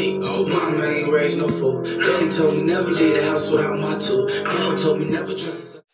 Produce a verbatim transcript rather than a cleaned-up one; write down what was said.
Hey, oh, mama ain't raised no fool. Daddy told me never leave the house without my tool. Papa told me never trust